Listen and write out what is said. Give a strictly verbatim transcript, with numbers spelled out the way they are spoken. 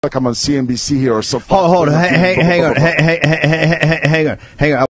like I'm on C N B C here or so. Hold, hold on, hang, hang on, hang, hang, hang, hang on, hang on.